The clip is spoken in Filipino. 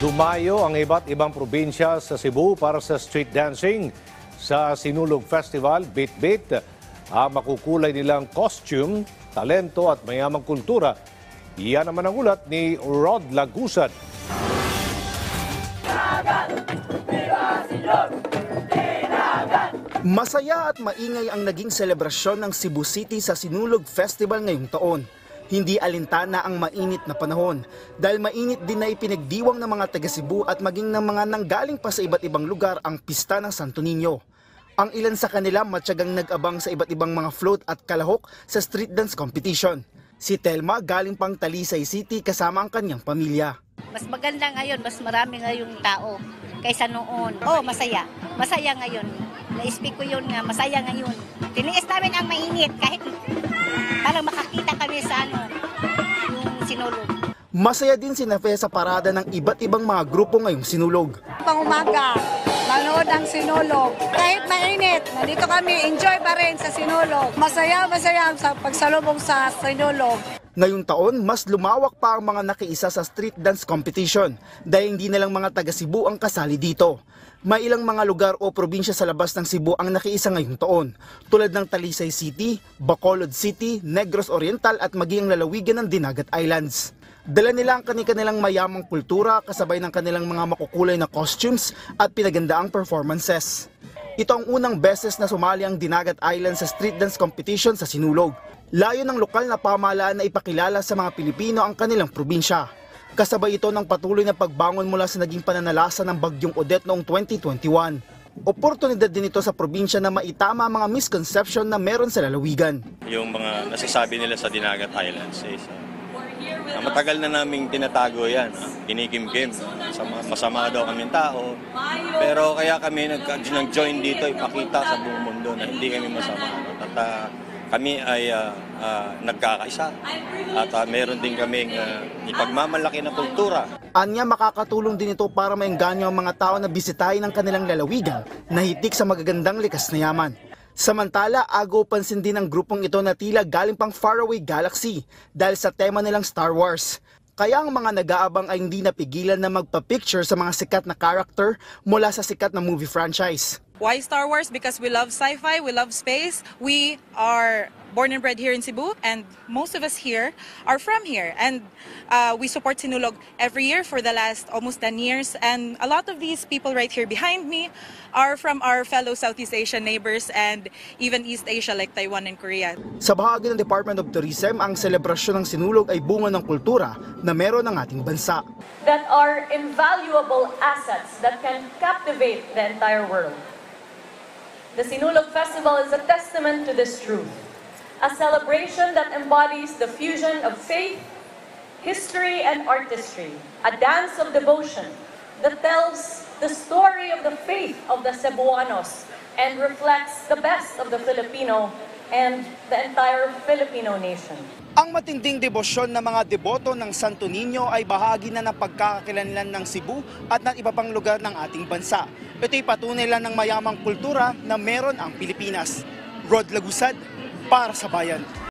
Dumayo ang iba't ibang probinsya sa Cebu para sa street dancing. Sa Sinulog Festival, Bit-Bit, makukulay nilang costume, talento at mayamang kultura. Iyan naman ang ulat ni Rod Lagusad. Masaya at maingay ang naging selebrasyon ng Cebu City sa Sinulog Festival ngayong taon. Hindi alintana ang mainit na panahon dahil mainit din na ipinagdiwang ng mga taga Cebu at maging ng mga nanggaling pa sa iba't ibang lugar ang pista ng Santo Niño. Ang ilan sa kanila matyagang nag-abang sa iba't ibang mga float at kalahok sa street dance competition. Si Telma galing pang Talisay City kasama ang kanyang pamilya. Mas maganda ngayon, mas marami ngayong tao kaysa noon. Oh, masaya. Masaya ngayon. Na-speak ko yun nga, masaya ngayon. Tiniis namin ang mainit kahit parang makakita kami sa yung Sinulog. Masaya din si Nafe sa parada ng iba't ibang mga grupo ngayong Sinulog. Pang-umaga, manood ang Sinulog. Kahit mainit, nandito kami, enjoy pa rin sa Sinulog. Masaya sa pagsalubong sa Sinulog. Ngayong taon, mas lumawak pa ang mga nakiisa sa street dance competition dahil hindi na lang mga taga Cebu ang kasali dito. May ilang mga lugar o probinsya sa labas ng Cebu ang nakiisa ngayong taon, tulad ng Talisay City, Bacolod City, Negros Oriental at maging ang lalawigan ng Dinagat Islands. Dala nila ang kanilang mayamang kultura kasabay ng kanilang mga makukulay na costumes at pinagandaang performances. Ito ang unang beses na sumali ang Dinagat Islands sa street dance competition sa Sinulog. Layo ng lokal na pamahalaan na ipakilala sa mga Pilipino ang kanilang probinsya. Kasabay ito ng patuloy na pagbangon mula sa naging pananalasa ng Bagyong Odette noong 2021. Oportunidad din ito sa probinsya na maitama ang mga misconception na meron sa lalawigan. Yung mga nasasabi nila sa Dinagat Islands is matagal na naming tinatago yan. Kinikimkim. Masama daw kaming tao. Pero kaya kami nag-join dito ipakita sa buong mundo na hindi kami masama. At kami ay nagkakaisa at meron din kaming ipagmamalaki na kultura. Anya makakatulong din ito para maengganyo ang mga tao na bisitahin ang kanilang lalawigan na hitik sa magagandang likas na yaman. Samantala, agaw pansin din ng grupong ito na tila galing pang faraway galaxy dahil sa tema nilang Star Wars. Kaya ang mga nag-aabang ay hindi napigilan na magpa-picture sa mga sikat na character mula sa sikat na movie franchise. Why Star Wars? Because we love sci-fi, we love space. We are born and bred here in Cebu, and most of us here are from here. And we support Sinulog every year for the last almost 10 years. And a lot of these people right here behind me are from our fellow Southeast Asian neighbors and even East Asia like Taiwan and Korea. Sa bahagi ng Department of Tourism, ang selebrasyon ng Sinulog ay bunga ng kultura na meron ng ating bansa. That are invaluable assets that can captivate the entire world. The Sinulog Festival is a testament to this truth, a celebration that embodies the fusion of faith, history, and artistry, a dance of devotion that tells the story of the faith of the Cebuanos and reflects the best of the Filipino and the entire Filipino nation. Ang matinding debosyon ng mga deboto ng Santo Niño ay bahagi na ng pagkakakilanlan ng Cebu at ng iba pang lugar ng ating bansa. Ito'y patunay lang ng mayamang kultura na meron ang Pilipinas. Rod Lagusad, para sa Bayan.